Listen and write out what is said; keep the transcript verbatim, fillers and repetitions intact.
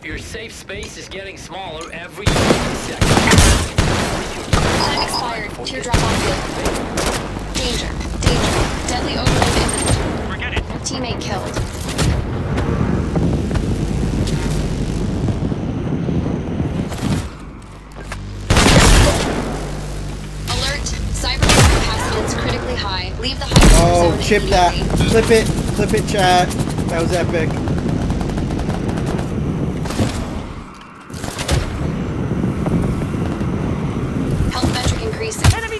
Your safe space is getting smaller every second. Time expired. Teardrop on field. Danger. Danger. Deadly overload imminent. Forget it. Teammate killed. Alert. Cyber capacitance critically high. Leave the high Oh, zone chip that. immediately. Clip it. Clip it, chat. That was epic. Health metric increasing. Enemy